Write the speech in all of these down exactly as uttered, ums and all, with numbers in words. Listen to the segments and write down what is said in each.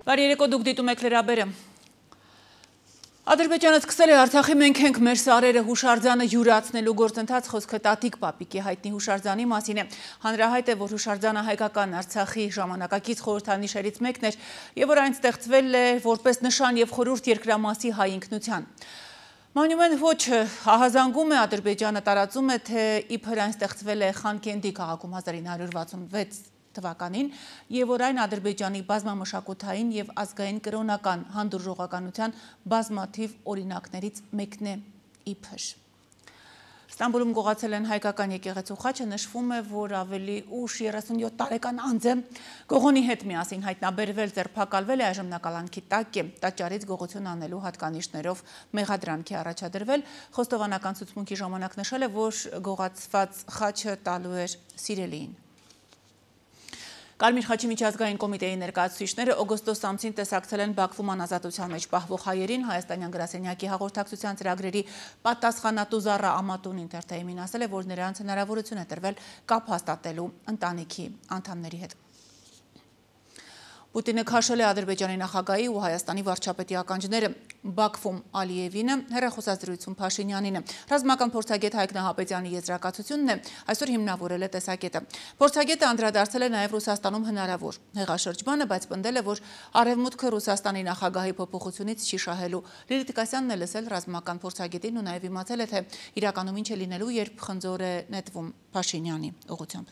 Բարի երեկո, դուք դիտում եք լրաբերը։ Ադրբեջանը սկսել է Արցախի մենք ենք մեր սարերը հուշարձանը յուրացնելու գործընթաց, խոսքը Տատիկ Պապիկի հայտնի հուշարձանի մասին է։ Հանրահայտ է, որ հուշարձանը հայկական Արցախի ժամանակակից խորհրդանիշերից մեկն էր, եւ որ այն ստեղծվել է որպես նշան եւ խորհուրդ երկրամասի հայ ինքնության։ Մանյումեն ոչ ահազանգում է, Ադրբեջանը տարածում է, թե իբր այն ստեղծվել է Խանկենդի քաղաքում հազար ինը հարյուր վաթսունվեց թվականին, եւ որ այն Ադրբեջանի բազմամշակութային եւ ազգային կրոնական հանդուրժողականության բազմաթիվ օրինակներից մեկն է իբր։ Ստամբուլում գողացել են հայկական եկեղեցու խաչը, նշվում է, որ ավելի ուշ երեսունյոթ տարեկան անձը գողոնի հետ միասին հայտնաբերվել, ձերբակալվել է, այժմ նա կալանքի տակ է, տաճարից գողություն անելու հատկանիշներով մեղադրանքի առաջադրվել։ Խոստովանական ցուցմունքի ժամանակ նշել է, որ գողացված խաչը տալու էր սիրելիին։ Կարմիր խաչի միջազգային կոմիտեի ներկայացուցիչները օգոստոս ամսին տեսակցել են Բաքվում անազատության մեջ պահվող հայերին, Հայաստանյան գրասենյակի հաղորդակցության ծրագրերի պատասխանատու Զառա Ամատուն ինտերթեյմին ասել է, որ նրանց հնարավորություն է տրվել կապ հաստատելու ընտանիքի անդամների հետ։ Պուտինը քաշել է Ադրբեջանի նախագահի ու Հայաստանի վարչապետի ականջները, Բաքվում Ալիևինը, հեռախոսազրույցում Փաշինյանինը։ Ռազմական փորձագետ Հայկ Նահապետյանի եզրակացությունն է, այսօր հիմնավորել է տեսակետը։ Փորձագետը անդրադարձել է նաև Ռուսաստանում հնարավոր հեղաշրջմանը, բայց պնդել է, որ Արևմուտքը Ռուսաստանի նախագահի փոփոխությունից չի շահելու։ Լիլիթ Կասյանն է լսել ռազմական փորձագետին ու նաև իմացել է, թե իրականում ինչ է լինելու, երբ խնձոր է նետվում Փաշինյանի ուղղությամբ։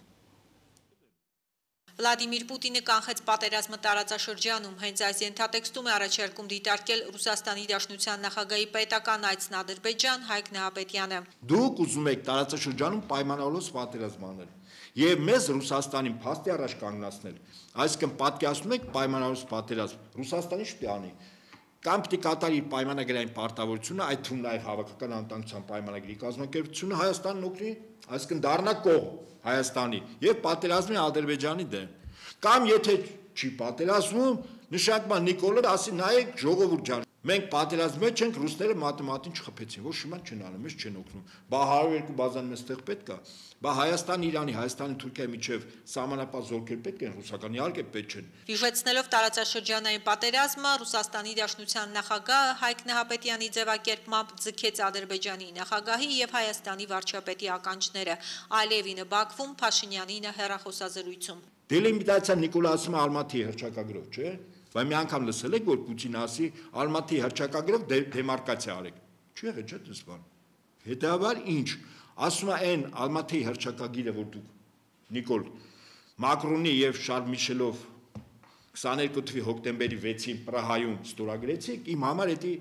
Վլադիմիր Պուտինը կանխեց պատերազմը տարածաշրջանում, հենց այս ենթատեքստում է առաջարկում դիտարկել Ռուսաստանի Դաշնության նախագահի պետական այցն Ադրբեջան Հայկ Նահապետյանը։ Դուք ուզում եք տարածաշրջանում պայմանավորված պատերազմ անել եւ մեզ Ռուսաստանին փաստի առաջ կանգնացնել, այսինքն պատկերացնում եք պայմանավորված պատերազմ, Ռուսաստանի շփի անի, կամ պիտի կատարի իր պայմանագրային պարտավորությունը, այդ թվում նաև հավաքական անվտանգության պայմանագրի կազմակերպությունը Հայաստանին օգնի, այսինքն դառնա կողմ Հայաստանի եւ պատերազմի Ադրբեջանի դեմ։ Կամ եթե չի պատերազմում, նշանակման Նիկոլը ասի նայեք ժողովուրդ ջան, մենք պատերազմի մեջ ենք, ռուսները մատեմատին չխփեցին, ոչ հիմա չեն անում, մեզ չեն օգնում։ Բա հարյուր երկու բազան մեզ տեղ պետք է։ Բա Հայաստանի, Իրանի, Հայաստանի, Թուրքիայի միջև սահմանապատ զորքեր պետք են, ռուսական իհարկե պետք չեն։ Հիշեցնելով տարածաշրջանային պատերազմը, Ռուսաստանի Դաշնության նախագահը Հայկ Նահապետյանի ձևակերպմամբ ձգեց Ադրբեջանի նախագահի եւ Հայաստանի վարչապետի ականջները, Ալիևինը Բաքվում, Փաշինյանինը հեռախոսազրույցում։ Դելիմիտացիա Նիկոլը ասում է Ալմատի հռչակագրով, չէ՞։ Բայց մի անգամ լսել եք, որ Պուտինը ասի Ալմատի հռչակագրով դեմարկացիա արեք։ Չի եղել, չէ՞ դες բան։ Հետևաբար ինչ, ասում է այն Ալմատի հռչակագիրը, որ դուք Նիկոլ Մակրոնի եւ Շարլ Միշելով քսաներկու թվականի հոկտեմբերի վեցին Պրահայում ստորագրեցիք, իմ համար դա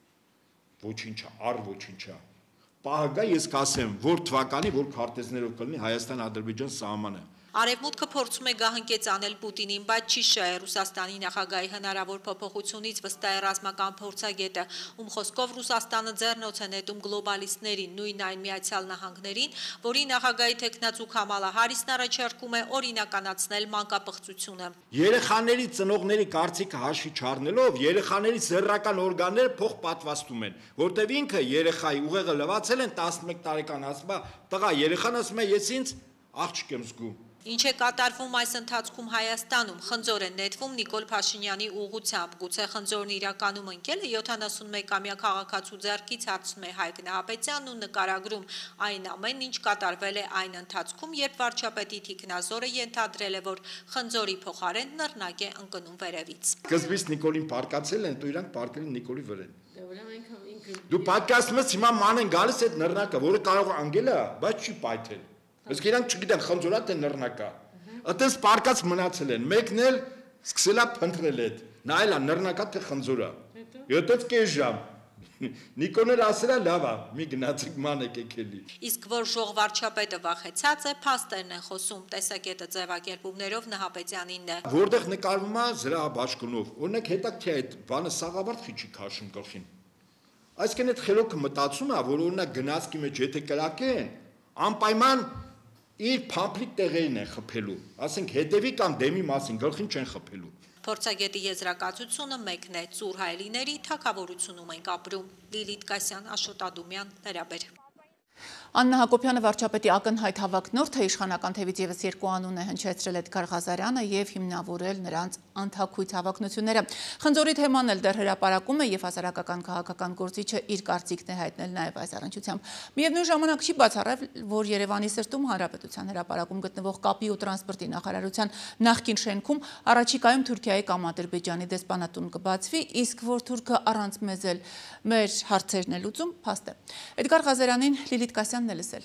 ոչինչ է, առ ոչինչ է։ Պահագա ես կասեմ, որ թվականի, որ քարտեզներով կլինի Հայաստան-Ադրբեջան սահմանը։ Արևմուտքը փորձում է գահընկեց անել Պուտինին, բայց չի շահել Ռուսաստանի նախագահի հնարավոր փոփոխությունից, վստահ է ռազմական փորձագետը, ում խոսքով Ռուսաստանը ձեռնոց է նետում գլոբալիստներին, նույն այն Միացյալ Նահանգներին, որի նախագահի թեկնածու Քամալա Հարիսն առաջարկում է օրինականացնել մանկապղծությունը։ Երեխաների ծնողների կարծիքը հաշվի չառնելով, երեխաների սեռական օրգանները փող պատվաստում են, որտեղ ինքը երեխայի ուղեղը լվացել են տասնմեկ տարեկան, ասում է, տղա, երեխան ասում է, ես ինձ աղջիկ եմ զգում։ Ինչ է կատարվում այս ընթացքում Հայաստանում, խնձոր է նետվում Նիկոլ Փաշինյանի ուղղությամբ, գուցե խնձորն իրականում ընկել է յոթանասունմեկամյա քաղաքացու ձեռքից, հարցնում է Հայկ Նահապետյանն ու նկարագրում այն ամեն ինչ կատարվել է այն ընթացքում, երբ վարչապետի թիկնազորը ենթադրել է, որ խնձորի փոխարեն նռնակ է ընկնում վերևից։ Սկզբից Նիկոլին պարկացել են, դու իրանք պարկել են Նիկոլի վրան։ Դու պատկասում ես հիմա ման են գալիս այդ նռնակը, որը կարող է անգել է, բայց չի պայթել։ Իսկ իրանք չգիտեն խնձորա թե նռնակա։ Այդպես պարկած մնացել են, մեկն էլ սկսել է փնտրել այդ, նայել է նռնակա թե խնձորա։ Հետո կես ժամ։ Նիկոլն ասել է լավ է, մի գնացեք ման եկեք էլի։ Իսկ որ ժող վարչապետը վախեցած է, փաստերն են խոսում, տեսակետը ձևակերպումներով Նահապետյանինն է։ Որտեղ նկարվում է զրահաբաշխունով, օրինակ հետաքրքիր է այդ բանը Սաղավարտ խիչի քաշում գլխին։ Այսինքն այդ խելոքը մտածում է, որ օրինակ գնացքի մեջ եթե կրակեն, անպայման իր փամփլիկ տեղերին են խփելու, ասենք հետևի կամ դեմի մասին գլխին չեն խփելու։ Փորձագետի եզրակացությունը մեկն է, ծուր հայելիների թագավորությունում ենք ապրում։ Լիլիթ Կասյան, Աշոտ Ադումյան, լրաբեր։ Աննա Հակոբյանը վարչապետի ակնհայտ հավակնորդը իշխանական թևից ևս երկու անուն է հնչեցրել Էդգար Ղազարյանը եւ հիմնավորել նրանց անթաքույց հավակնությունները։ Խնձորի թեման էլ դեռ հրապարակում է եւ հասարակական քաղաքական գործիչը իր կարծիքն է հայտնել նաեւ այս առնչությամբ։ Միևնույն ժամանակ չի բացառել, որ Երևանի սրտում Հանրապետության հրապարակում գտնվող կապի ու տրանսպորտի նախարարության նախկին շենքում առաջիկայում Թուրքիայի կամ Ադրբեջանի դեսպանատուն կբացվի, իսկ որ թուրքը առանց մեզ էլ մեր հարցերն է լուծում, փաստ է։ Էդգար Ղազարյանին Լիլիթ Կասյանն է լսել։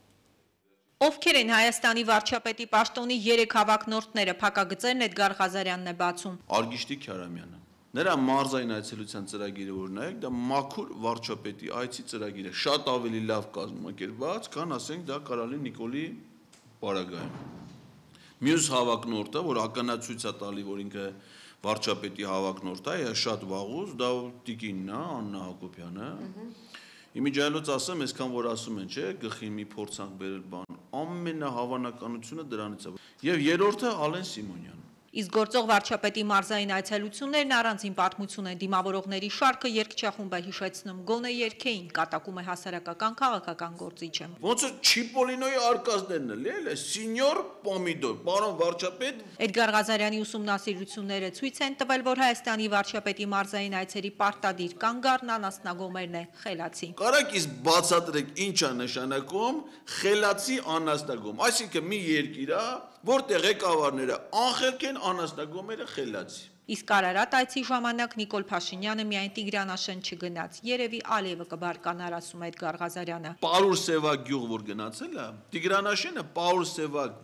Ովքեր են Հայաստանի վարչապետի պաշտոնի երեք հավակնորդները, փակագծերն Էդգար Ղազարյանն է բացում։ Արգիշտի Քյարամյանը։ Նրա մարզային այցելության ծրագիրը որ նայեք, դա մաքուր վարչապետի այցի ծրագիր է, շատ ավելի լավ կազմակերպված, քան ասենք դա Կարալի Նիկոլի պարագայում։ Մյուս հավակնորդը, որ ականացույց է տալի, որ ինքը վարչապետի հավակնորդ է, շատ վաղուց, դա տիկինն է, Աննա Հակոբյանը։ Իմիջայլոց ասեմ, այսքան որ ասում են, չէ, գլխին մի փորձանք բերել բան, ամենահավանականությունը դրանից է։ Եվ երրորդը Ալեն Սիմոնյանը։ Իսկ գործող վարչապետի մարզային այցելություններն առանձին պատմություն են, դիմավորողների շարքը երգչախումբը հիշեցնում գոնե երգեին, կատակում է հասարակական քաղաքական գործիչը։ Ոնց է Չիպոլինոյի արկածներն էլ, էլի, սինյոր Պոմիդոր, պարոն վարչապետ։ Էդգար Ղազարյանի ուսումնասիրությունները ցույց են տվել, որ Հայաստանի վարչապետի մարզային այցերի պարտադիր կանգառն անասնագոմերն է, խելացի։ Կարակ իսկ բացատրեք ինչ է նշանակում խելացի անասնագոմ, այսինքն մի երկիր է, որտեղ ղեկավարները անխելք են, անասնագոմերը խելացի։ Իսկ Արարատ այցի ժամանակ Նիկոլ Փաշինյանը միայն Տիգրանաշեն չգնաց, երևի Ալիևը կբարկանար, ասում է Էդգար Ղազարյանը։ Պարուր Սևակ գյուղ որ գնացել է, Տիգրանաշենը Պարուր Սևակ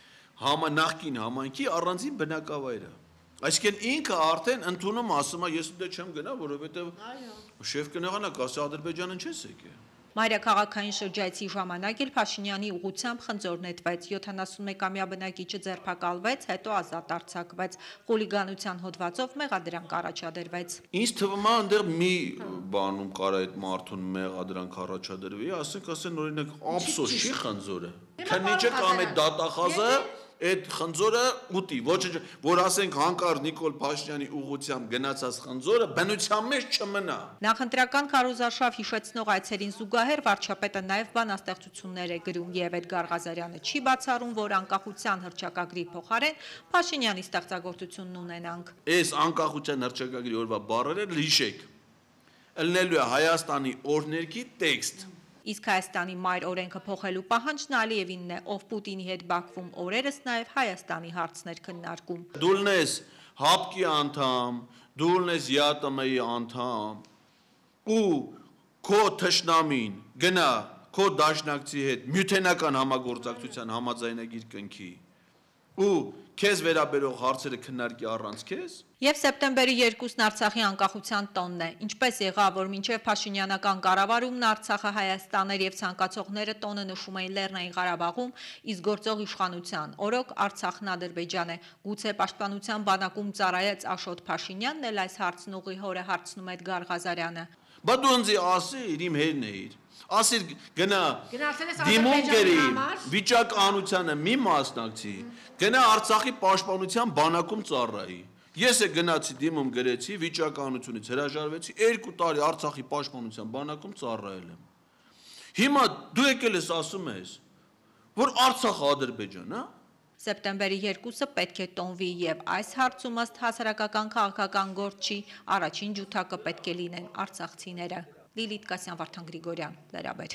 համա նախկին համայնքի առանձին բնակավայր է։ Այսինքն ինքը արդեն ընդունում ասում է, ես դե չեմ գնա, որովհետև շեֆ կնեղանա, կասի Ադրբեջանն չես եկել։ Մայրաքաղաքային շրջայցի ժամանակ էլ Փաշինյանի ուղղությամբ խնձոր նետվեց, յոթանասունմեկամյա բնակիչը ձերբակալվեց, հետո ազատ արձակվեց, խուլիգանության հոդվածով մեղադրանք առաջադրվեց։ Ինձ թվում է այնտեղ մի բանում կարա այդ մարդուն մեղադրանք առաջադրվի, ասենք ասեն օրինակ ափսոս չի խնձորը։ Քննիչը կամ այդ դատախազը այդ խնձորը ուտի, ոչ որ ասենք հանկարծ Նիկոլ Փաշինյանի ուղղությամբ գնացած խնձորը բնության մեջ չմնա։ Նախընտրական քարոզարշավ հիշեցնող այցերին զուգահեռ վարչապետը նաև բանաստեղծություններ է գրում եւ Էդգար Ղազարյանը չի բացառում, որ անկախության հռչակագրի փոխարեն Փաշինյանի ստեղծագործությունն ունենանք։ Այս անկախության հռչակագրի օրվա բառերը լիշեք։ Ելնելու է Հայաստանի օրհներքի տեքստ։ Իսկ Հայաստանի մայր օրենքը փոխելու պահանջն Ալիևինն է, ով Պուտինի հետ Բաքվում օրերս նաև Հայաստանի հարցներ քննարկում։ Դու լնես ՀԱՊԿ-ի անդամ, դու լնես ԵԱՏՄ-ի անդամ, ու քո թշնամին գնա քո դաշնակցի հետ միութենական համագործակցության համաձայնագիր կնքի, ու քեզ վերաբերող հարցերը քննարկի առանց քեզ։ Եվ սեպտեմբերի երկուսն Արցախի անկախության տոնն է։ Ինչպես եղավ, որ մինչև փաշինյանական կառավարումն Արցախը Հայաստան էր եւ ցանկացողները տոնը նշում էին Լեռնային Ղարաբաղում, իսկ գործող իշխանության օրոք Արցախն Ադրբեջան է։ Գուցե պաշտպանության բանակում ծառայեց Աշոտ Փաշինյանն էլ այս հարցն ուղի հորը հարցնում է Էդգար Ղազարյանը։ Բա դու ինձ ասիր, իմ հերն էիր։ Ասիր գնա դիմում գերի վիճակահանությանը մի մասնակցի, գնա Արցախի պաշտպանության բանակում ծառայի։ Ես է գնացի դիմում գրեցի, վիճակահանությունից հրաժարվեցի, երկու տարի Արցախի պաշտպանության բանակում ծառայել եմ։ Հիմա դու եկել ես ասում ես, որ Արցախը Ադրբեջան, հա։ Սեպտեմբերի երկուսը պետք է տոնվի եւ այս հարցում ըստ հասարակական քաղաքական գործի առաջին ջութակը պետք է լինեն արցախցիները։ Լիլիթ Կասյան, Վարդան Գրիգորյան, Լրաբեր։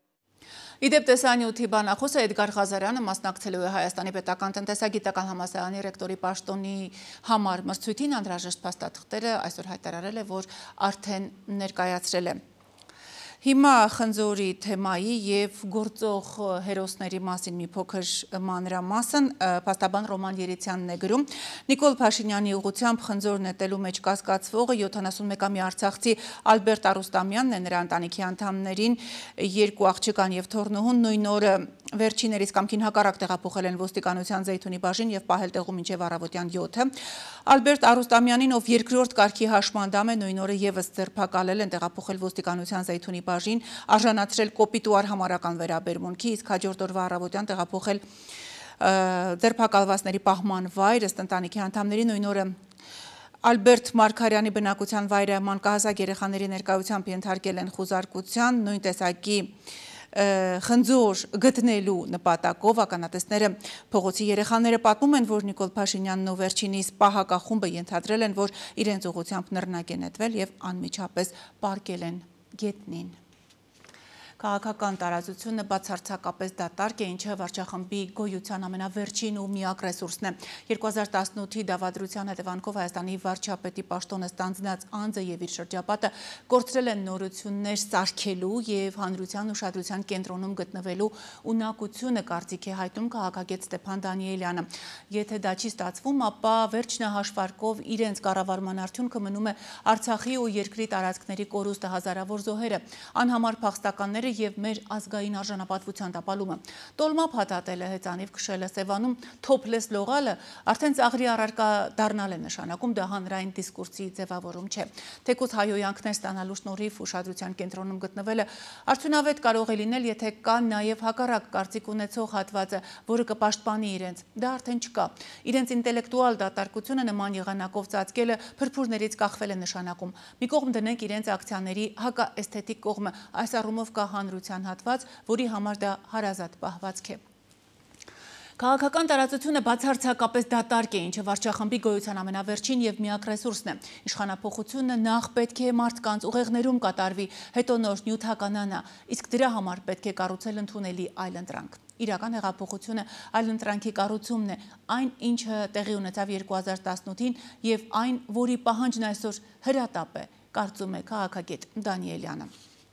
Իդեպ տեսանյութի բանախոսը Էդգար Ղազարյանը մասնակցելու է Հայաստանի պետական տնտեսագիտական համալսարանի ռեկտորի պաշտոնի համար մրցույթին, անհրաժեշտ փաստաթղթերը այսօր հայտարարել է, որ արդեն ներկայացրել է։ Հիմա խնձորի թեմայի եւ գործող հերոսների մասին մի փոքր մանրամասն փաստաբան Ռոման Երիցյանն է գրում։ Նիկոլ Փաշինյանի ուղղությամբ խնձոր նետելու մեջ կասկածվողը յոթանասունմեկամյա արցախցի Ալբերտ Արուստամյանն է, նրա ընտանիքի անդամներին երկու աղջկան եւ թոռնուհուն նույն օրը վերջիներից կամքին հակառակ տեղափոխել են ոստիկանության Զեյթունի բաժին եւ պահել տեղում մինչեւ առավոտյան յոթը։ Ալբերտ Արուստամյանին, ով երկրորդ կարգի հաշմանդամ է, նույն օրը եւս ձերբակալել են, տեղափոխել ոստիկանության Զեյթունի բաժին, արժանացրել կոպիտ ու արհամարական վերաբերմունքի, իսկ հաջորդ օրվա առավոտյան տեղափոխել ձերբակալվածների պահման վայր, ըստ ընտանիքի անդամների նույն օրը Ալբերտ Մարգարյանի բնակության վայրը մանկահասակ երեխաների ներկայությամբ ենթարկել են խուզարկության, նույն տեսակի խնձոր գտնելու նպատակով ականատեսները փողոցի երեխաները պատմում են, որ Նիկոլ Փաշինյանն ու վերջինիս պահակախումբը ենթադրել են, որ իրենց ուղղությամբ նռնակ է նետվել եւ անմիջապես պարկել են գետնին։ Քաղաքական տարածությունը բացարձակապես դատարկ է, ինչը վարչախմբի գոյության ամենավերջին ու միակ ռեսուրսն է։ երկու հազար տասնութի դավադրության հետևանքով Հայաստանի վարչապետի պաշտոնը ստանձնած անձը եւ իր շրջապատը կորցրել են նորություններ սարքելու եւ հանրության ուշադրության կենտրոնում գտնվելու ունակությունը, կարծիք է հայտնում քաղաքագետ Ստեփան Դանիելյանը։ Եթե դա չի ստացվում, ապա վերջնահաշվարկով իրենց կառավարման արդյունքը մնում է Արցախի ու երկրի տարածքների կորուստը, հազարավոր զոհերը, անհամար փախստականները եւ մեր ազգային արժանապատվության տապալումը։ Տոլմա փաթաթելը, հեծանիվ քշելը, Սևանում թոփլես լողալը արդեն ծաղրի առարկա դառնալ է նշանակում, դա հանրային դիսկուրսի ձևավորում չէ։ Թեկուզ հայհոյանքներ ստանալու շնորհիվ ուշադրության կենտրոնում գտնվելը արդյունավետ կարող է լինել, եթե կա նաեւ հակառակ կարծիք ունեցող հատվածը, որը կպաշտպանի իրենց։ Դա արդեն չկա։ Իրենց ինտելեկտուալ դատարկությունը նման եղանակով ծածկելը փրփուրներից կախվել է նշանակում։ Մի կողմ դնենք իրենց ակցիաների հակաէսթետիկ կողմը, այս առումով կա հանրության հատված, որի համար դա հարազատ պահվածք է։ Քաղաքական տարածությունը բացարձակապես դատարկ է, ինչը վարչախմբի գոյության ամենավերջին եւ միակ ռեսուրսն է։ Իշխանափոխությունը նախ պետք է մարդկանց ուղեղներում կատարվի, հետո նոր նյութականանա, իսկ դրա համար պետք է կառուցել ընդունելի այլընտրանք։ Իրական հեղափոխությունը այլընտրանքի կառուցումն է, այն ինչը տեղի ունեցավ երկու հազար տասնութին եւ այն, որի պահանջն այսօր հրատապ է, կարծում է քաղաքագետ Դանիելյանը։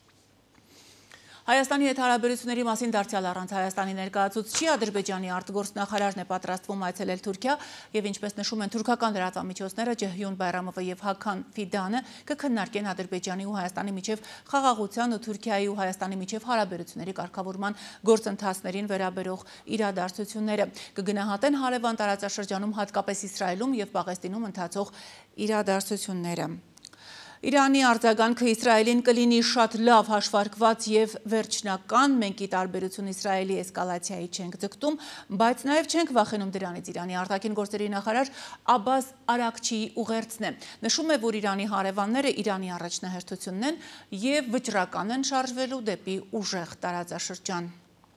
Հայաստանի հետ հարաբերությունների մասին դարձյալ առանց Հայաստանի ներկայացուցչի Ադրբեջանի արտգործնախարարն է պատրաստվում այցելել Թուրքիա եւ ինչպես նշում են թուրքական լրատվամիջոցները, Ջեհյուն Բայրամովը եւ Հական Ֆիդանը կքննարկեն Ադրբեջանի ու Հայաստանի միջև խաղաղության ու Թուրքիայի ու Հայաստանի միջև հարաբերությունների կարգավորման գործընթացներին վերաբերող իրադարձությունները, կգնահատեն հարևան տարածաշրջանում, հատկապես Իսրայելում եւ Պաղեստինում ընթացող իրադարձությունները։ Իրանի արձագանքը Իսրայելին կլինի շատ լավ հաշվարկված եւ վերջնական, մենք ի տարբերություն Իսրայելի էսկալացիայի չենք ձգտում, բայց նաեւ չենք վախենում դրանից, Իրանի արտաքին գործերի նախարար Աբբաս Արաքչիի ուղերձն է։ Նշում է, որ Իրանի հարևանները Իրանի առաջնահերթությունն են եւ վճռական են շարժվելու դեպի ուժեղ տարածաշրջան։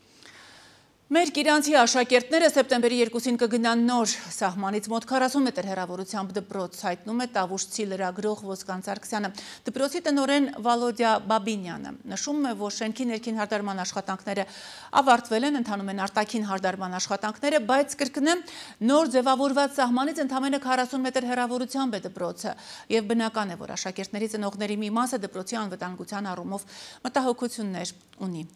Մեր իրանցի աշակերտները սեպտեմբերի երկուսին կգնան նոր սահմանից մոտ քառասուն մետր հեռավորությամբ դպրոց, հայտնում է Տավուշցի լրագրող Ոսկան Սարգսյանը։ Դպրոցի տնօրեն Վալոդյա Բաբինյանը նշում է, որ շենքի ներքին հարդարման աշխատանքները ավարտվել են, ընթանում են արտաքին հարդարման աշխատանքները, բայց կրկնեմ, նոր ձևավորված սահմանից ընդամենը քառասուն մետր հեռավորությամբ է դպրոցը, եւ բնական է, որ աշակերտների ծնողների մի մասը դպրոցի անվտանգության առումով մտահոգություններ ունի։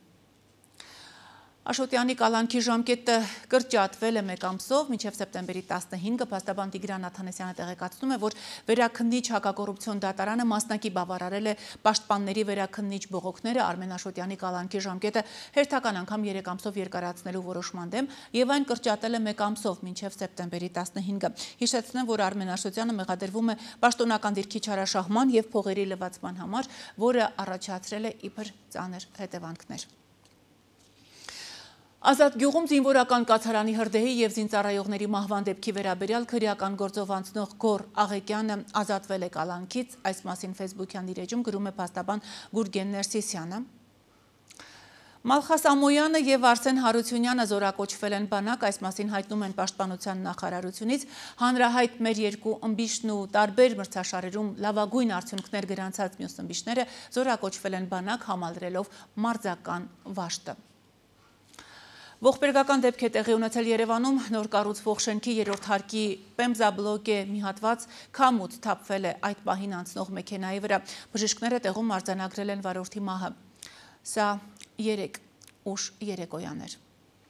Աշոտյանի կալանքի ժամկետը կրճատվել է մեկ ամսով, մինչև սեպտեմբերի տասնհինգը փաստաբան Տիգրան Աթանեսյանը տեղեկացնում է, որ վերաքննիչ հակակոռուպցիոն դատարանը մասնակի բավարարել է պաշտպանների վերաքննիչ բողոքները Արմեն Աշոտյանի կալանքի ժամկետը հերթական անգամ երեք ամսով երկարացնելու որոշման դեմ եւ այն կրճատել է մեկ ամսով մինչև սեպտեմբերի տասնհինգը։ Հիշեցնեմ, որ Արմեն Աշոտյանը մեղադրվում է պաշտոնական դիրքի չարաշահման եւ փողերի լվացման համար, որը առաջացրել է իբր ծանր հետևանքներ։ Ազատ գյուղում զինվորական կացարանի հրդեհի եւ զինծառայողների մահվան դեպքի վերաբերյալ քրեական գործով անցնող Գոր Աղեկյանը ազատվել է կալանքից, այս մասին Facebook-յան իր էջում գրում է փաստաբան Գուրգեն Ներսիսյանը։ Մալխաս Ամոյանը եւ Արսեն Հարությունյանը զորակոչվել են բանակ, այս մասին հայտնում են պաշտպանության նախարարությունից, հանրահայտ մեր երկու ըմբիշն ու տարբեր մրցաշարերում լավագույն արդյունքներ գրանցած մյուս ըմբիշները զորակոչվել են բանակ, համալրելով մարզական վաշտը։ Ողբերգական դեպք է տեղի ունեցել Երևանում, նոր կառուցվող շենքի երրորդ հարկի Պեմզաբլոկե մի հատված քամուց թափվել է այդ պահին անցնող մեքենայի վրա։ Բժիշկները տեղում արձանագրել են վարորդի մահը։ Սա երեք ուշ երեկոյան էր։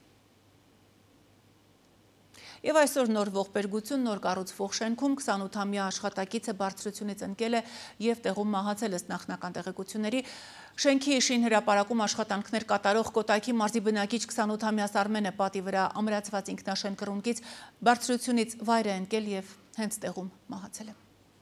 Եվ այսօր նոր ողբերգություն, նոր կառուցվող շենքում քսանութամյա աշխատակիցը բարձրությունից ընկել է եւ տեղում մահացել ըստ նախնական տեղեկությունների։ Շենքի շինհրապարակում աշխատանքներ կատարող Կոտայքի մարզի բնակիչ քսանութամյա Սարմենը պատի վրա ամրացված ինքնաշեն կռունկից բարձրությունից վայր է ընկել եւ հենց տեղում մահացել է։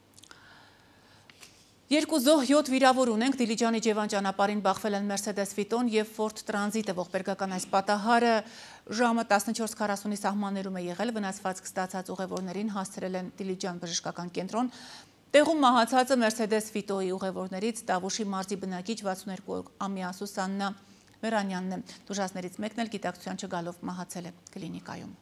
Երկու զոհ յոթ վիրավոր ունենք, Դիլիջանի Ջևան ճանապարհին բախվել են Mercedes Vito-ն եւ Ford Transit-ը, ողբերգական այս պատահարը ժամը տասնչորս քառասունի սահմաններում է եղել, վնասվածք ստացած ուղևորներին հասցրել են Դիլիջան բժշկական կենտրոն։ Տեղում մահացածը Mercedes Vito-ի ուղևորներից Տավուշի մարզի բնակիչ վաթսունութ երկու ամյա Սուսաննա Մերանյանն է։ Տուժածներից մեկն էլ գիտակցության չգալով մահացել է կլինիկայում։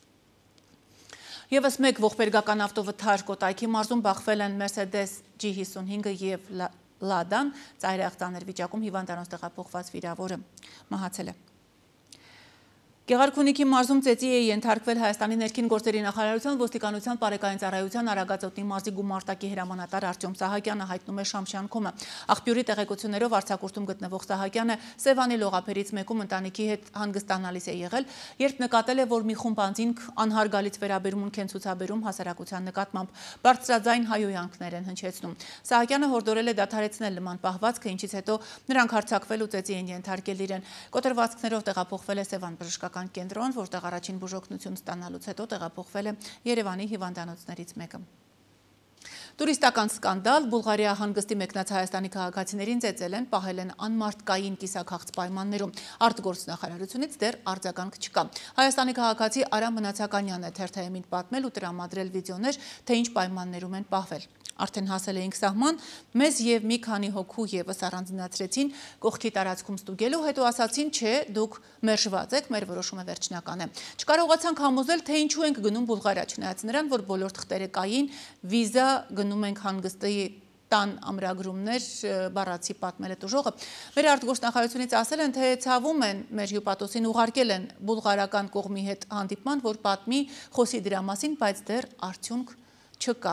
Եվս մեկ ողբերգական ավտովթար Կոտայքի մարզում բախվել են Mercedes G հիսունհինգը և Լադան, ծայրահեղձաներ վիճակում հիվանդանոց տեղափոխված վիրավորը մահացել է։ Գեղարքունիքի մարզում ծեծի է ենթարկվել Հայաստանի ներքին գործերի նախարարության ոստիկանության բարեկային ծառայության Արագածոտնի մարզի գումարտակի հրամանատար Արտյոմ Սահակյանը հայտնում է Շամշյանքում։ Աղբյուրի տեղեկություններով արձակուրդում գտնվող Սահակյանը Սևանի լողափերից մեկում ընտանիքի հետ հանգստանալիս է եղել, երբ նկատել է, որ մի խումբ անձինք անհարգալից վերաբերմունք են ցուցաբերում հասարակության նկատմամբ, բարձրաձայն հայհոյանքներ են հնչեցնում։ Սահակյանը հորդորել է դադարեցնել նման պահվածքը, ինչից հետո նրանք հարձակվել ու ծեծի են ենթարկել իրեն։ Կոտրվածքներով տեղափոխվել է Սևան բժշկական կենտրոն, որտեղ առաջին բուժօգնություն ստանալուց հետո տեղափոխվել է Երևանի հիվանդանոցներից մեկը։ Տուրիստական սկանդալ, Բուլղարիա հանգստի մեկնած Հայաստանի քաղաքացիներին ծեծել են, պահել են անմարդկային կիսաքաղց պայմաններում։ Արտգործնախարարությունից դեռ արձագանք չկա։ Հայաստանի քաղաքացի Արամ Մնացականյանն է թերթ-ին պատմել ու տրամադրել վիդեոներ, թե ինչ պայմաններում են պահվել։ Արդեն հասել էինք սահման, մեզ և մի քանի հոգու ևս առանձնացրեցին կողքի տարածքում ստուգելու, հետո ասացին, չէ, դուք մերժված եք, մեր որոշումը վերջնական է։ Չկարողացանք համոզել, թե ինչու ենք գնում Բուլղարիա, չնայած նրան, որ բոլոր թղթերը կային, վիզա, գնում ենք հանգստի տան ամրագրումներ, բառացի պատմել է տուժողը։ Մեր արտգործնախարարությունից ասել են, թե ցավում են, մեր հյուպատոսին ուղարկել են բուլղարական կողմի հետ հանդիպման, որ պատմի, խոսի դրա մասին, բայց դեռ արդյունք չկա։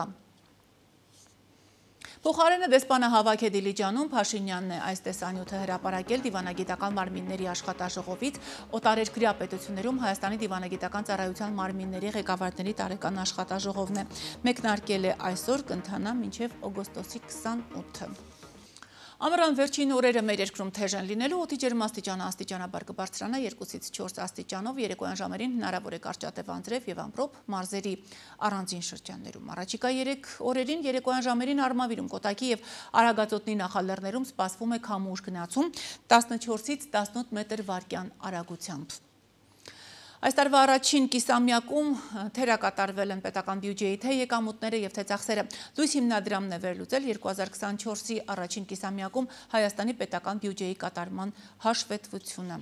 Փոխարենը դեսպանահավաք է Դիլիջանում, Փաշինյանն է այս տեսանյութը հրապարակել դիվանագիտական մարմինների աշխատաժողովից, օտարերկրյա պետություններում Հայաստանի դիվանագիտական ծառայության մարմինների ղեկավարների տարեկան աշխատաժողովն է։ Մեկնարկել է այսօր, կընթանա մինչև օգոստոսի քսանութը։ Ամռան վերջին օրերը մեր երկրում թեժ են լինելու, օդի ջերմաստիճանը աստիճանաբար կբարձրանա երկուսից չորս աստիճանով, երեկոյան ժամերին հնարավոր է կարճատև անձրև և ամպրոպ մարզերի առանձին շրջաններում։ Առաջիկա երեք օրերին երեկոյան ժամերին Արմավիրում, Կոտայքի և Արագածոտնի նախալեռներում սպասվում է քամու ուժ գնացում տասնչորսից տասնութ մետր վարկյան արագությամբ։ Այս տարվա առաջին կիսամյակում թերակատարվել են պետական բյուջեի թե եկամուտները և թե ծախսերը։ Լույս հիմնադրամն է վերլուծել երկու հազար քսանչորսի առաջին կիսամյակում Հայաստանի պետական բյուջեի կատարման հաշվետվությունը։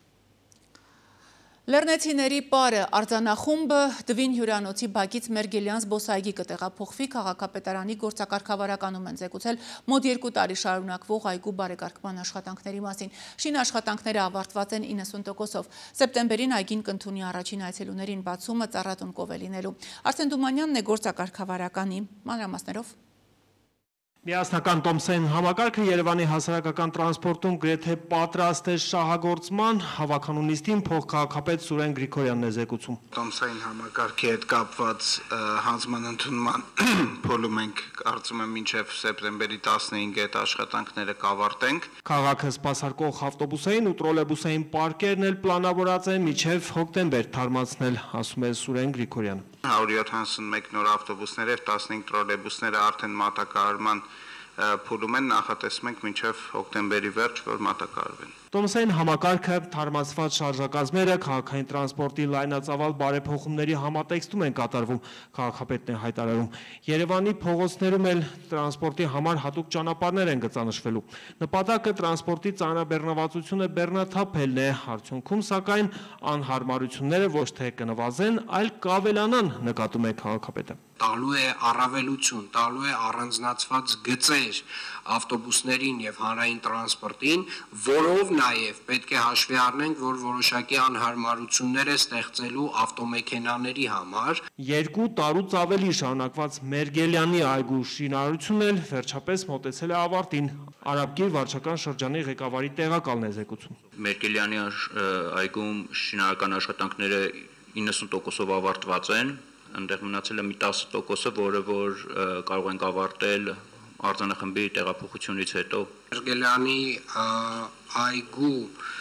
Լեռնեցիների պարը արձանախումբը Դվին հյուրանոցի բակից Մերգելյան զբոսայգի կտեղափոխվի, քաղաքապետարանի գործակարգավարականում են զեկուցել մոտ երկու տարի շարունակվող այգու բարեկարգման աշխատանքների մասին։ Շին աշխատանքները ավարտված են իննսուն տոկոսով։ Սեպտեմբերին այգին կընդունի առաջին այցելուներին բացումը ծառատուն կով է լինելու։ Արսեն Դումանյանն է գործակարգավարականի մանրամասներով։ Միասնական տոմսային համակարգը Երևանի հասարակական տրանսպորտում գրեթե պատրաստ է շահագործման, հավաքանու նիստին փոխքաղաքապետ Սուրեն Գրիգորյանն է զեկուցում։ Տոմսային համակարգի հետ կապված հանձնման ընդունման փոլում ենք, կարծում եմ, մինչև սեպտեմբերի տասնհինգը այդ աշխատանքները կավարտենք։ Քաղաքը սպասարկող ավտոբուսային ու տրոլեյբուսային պարկերն էլ պլանավորած են մինչև հոկտեմբեր թարմացնել, ասում է Սուրեն Գրիգորյանը։ հարյուր յոթանասունմեկ նոր ավտոբուսներ և տասնհինգ տրոլեյբուսները արդեն մատակարարման փուլում են, նախատեսում ենք մինչև հոկտեմբերի վերջ, որ մատակարարվեն։ Տոմսային համակարգը, թարմացված շարժակազմերը, քաղաքային տրանսպորտի լայնածավալ բարեփոխումների համատեքստում են կատարվում, քաղաքապետն է հայտարարում։ Երևանի փողոցներում էլ տրանսպորտի համար հատուկ ճանապարհներ են գծանշվելու։ Նպատակը տրանսպորտի ծանրաբեռնվածությունը բեռնաթափելն է, արդյունքում սակայն անհարմարությունները ոչ թե կնվազեն, այլ կավելանան, նկատում է քաղաքապետը։ Տալու է առավելություն, տալու է առանձնացված գծեր ավտոբուսներին եւ հանրային տրանսպորտին, որով նաեւ պետք է հաշվի առնենք, որ որոշակի անհարմարություններ է ստեղծելու ավտոմեքենաների համար։ Երկու տարուց ավելի շարունակված Մերգելյանի այգու շինարարությունն էլ վերջապես մոտեցել է ավարտին։ Արաբկիր վարչական շրջանի ղեկավարի տեղակալն է զեկուցում։ Մերգելյանի այգում շինարարական աշխատանքները իննսուն տոկոսով ավարտված են։ Այնտեղ մնացել է մի տասը տոկոսը, որը որ կարող ենք ավարտել արձանախմբի տեղափոխությունից հետո։ Մերգելյանի այգու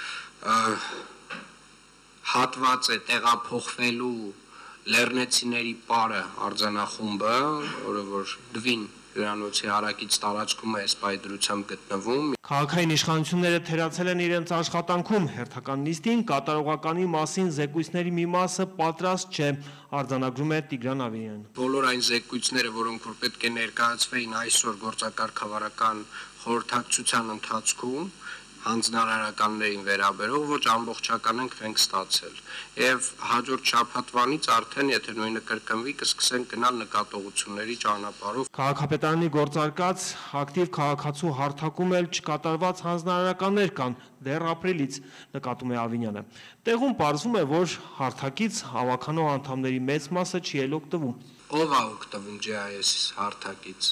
հատված է տեղափոխվելու լեռնեցիների պարը արձանախումբը, որը որ Դվին հյուրանոցի հարակից տարածքում է սպայդրությամբ գտնվում։ Քաղաքային իշխանությունները թերացել են իրենց աշխատանքում, հերթական նիստին կատարողականի մասին զեկույցների մի մասը պատրաստ չէ, արձանագրում է Տիգրան Ավիյանը։ Բոլոր այն զեկույցները, որոնք որ պետք է ներկայացվեին այսօր գործակարգավարական խորհրդակցության ընթացքում, հանձնարարականներին վերաբերող ոչ ամբողջական ենք ենք ստացել եւ հաջորդ շաբաթվանից արդեն եթե նույնը կրկնվի կսկսենք գնալ նկատողությունների ճանապարհով Քաղաքապետարանի գործարկած ակտիվ քաղաքացու հարթակում էլ չկատարված հանձնարարականներ կան դեռ ապրիլից նկատում է Ավինյանը տեղում պարզվում է որ հարթակից հավաքանող անդամների մեծ մասը չի էլ օգտվում ով է օգտվում Ջ I S հարթակից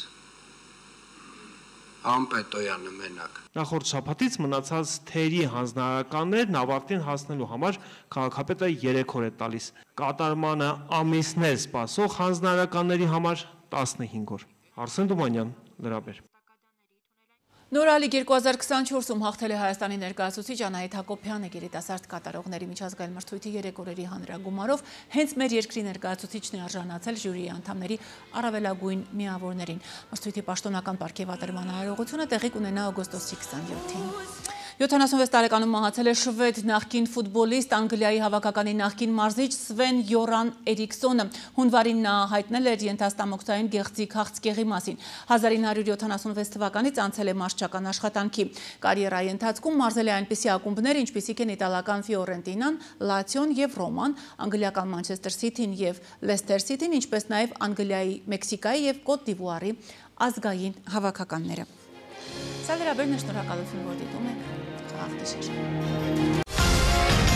Ամպետոյանը մենակ Նախորդ շաբաթից մնացած թերի հանձնարարականներն ավարտին հասնելու համար քաղաքապետը երեք օր է տալիս կատարմանը ամիսներ սպասող հանձնարարականների համար տասնհինգ օր Արսեն Դումանյան լրաբեր Նորալիգ երկու հազար քսանչորսում հաղթել է Հայաստանի ներկայացուցիչ Անահիտ Հակոբյանը գերիտասարդ կատարողների միջազգային մրցույթի երեք օրերի հանրագումարով հենց մեր երկրի ներկայացուցիչն է արժանացել ժյուրիի անդամների առավելագույն միավորներին։ Մրցույթի պաշտոնական պարգևատրման արարողությունը տեղի կունենա օգոստոսի քսաներորդին։ յոթանասունվեց տարեկանում մահացել է շվեդ նախկին ֆուտբոլիստ Անգլիայի հավաքականի նախկին մարզիչ Սվեն Յորան Էրիքսոնը։ Հունվարին նա հայտնել էր ենթաստամոքսային գեղձի քաղցկեղի մասին։ հազար ինը հարյուր յոթանասունվեց թվականից անցել է մարզչական աշխատանքի։ Կարիերայի ընթացքում մարզել է այնպիսի ակումբներ, ինչպիսիք են իտալական Ֆիորենտինան, Լացիոն եւ Ռոման, անգլիական Մանչեսթեր Սիթին եւ Լեսթեր Սիթին, ինչպես նաեւ Անգլիայի, Մեքսիկայի եւ Կոտ դ'Իվուարի ազգային հավաքականները։ Սա վերաբերն է շնորհակալություն, որ դիտում եք Խաղաղ գիշեր։